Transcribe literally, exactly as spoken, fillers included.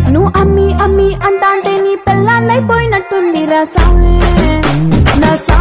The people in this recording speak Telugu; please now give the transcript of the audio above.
నువ్వు అమ్మి అమ్మి అంటాంటే నీ పెళ్ళాన్నైపోయినట్టుంది రా సామే నా సా